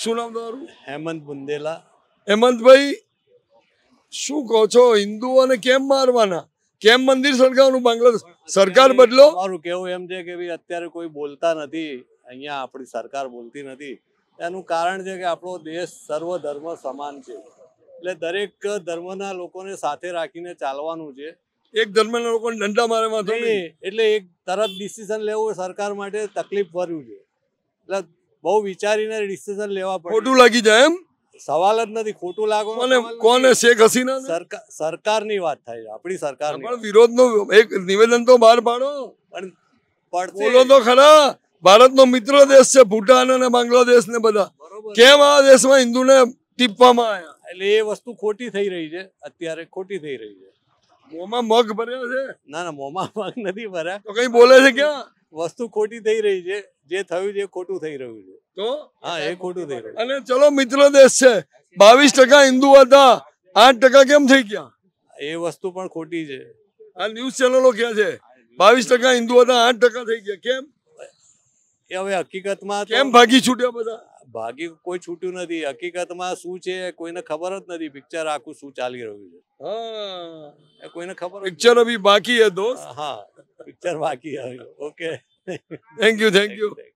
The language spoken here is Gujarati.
શું નામ તમારું? હેમંત બુંદેલા. હેમંતભાઈ, શું કહો છો? હિન્દુઓને કેમ મારવાના? કેમ મંદિર સળગાવવાનું? બાંગ્લાદેશ સરકાર બદલો. મારું કેવું એમ છે કે ભાઈ અત્યારે કોઈ બોલતા નથી, અહીંયા આપણી સરકાર બોલતી નથી. એનું કારણ છે કે આપણો દેશ સર્વ ધર્મ સમાન છે, એટલે દરેક ધર્મના લોકોને સાથે રાખીને ચાલવાનું છે. એક ધર્મના લોકોને દંડા મારે વાંધો નહીં. એટલે એક તરત ડિસિઝન લેવું સરકાર માટે તકલીફ ભર્યું છે, એટલે બહુ વિચારીને ડિસિઝન લેવા પડે. ખોટું લાગી જાય એમ સવાલ જ નથી, ખોટું લાગવાનું. કોને? શેખ હસીના? સરકારની વાત થાય, આપણી સરકારની. પણ વિરોધનો એક નિવેદન તો બહાર પાડો. પણ બોલો તો ખરા. ભારતનો મિત્ર દેશ છે ભૂટાન અને બાંગ્લાદેશ ને બધા. કેમ આ દેશમાં હિન્દુને ટીપવામાં આવ્યા? એટલે એ વસ્તુ ખોટી થઈ રહી છે, અત્યારે ખોટી થઈ રહી છે. મોંમાં મગ ભર્યા છે? ના, મોંમાં મગ નથી ભર્યા. તો કઈ બોલે છે ક્યાં? વસ્તુ ખોટી થઈ રહી છે, જે થયું છે ખોટું થઈ રહ્યું છે. તો હા, એ ખોટું થઈ રહ્યું. અને ચલો મિત્ર દેશ છે, 22% હિન્દુ હતા, 8% કેમ થઈ ગયા? એ વસ્તુ પણ ખોટી છે. આ ન્યૂઝ ચેનલો ક્યાં છે? 22% હિન્દુ હતા, 8% થઈ ગયા. કેમ? એ હવે હકીકતમાં કેમ ભાગી છૂટ્યા બધા? ભાગી કોઈ છૂટ્યું નથી. હકીકતમાં શું છે કોઈને ખબર જ નથી. પિક્ચર આખું શું ચાલી રહ્યું છે, હા, એ કોઈને ખબર. પિક્ચર અભી બાકી હે દોસ્ત. હા, પિક્ચર બાકી. Okay, thank you.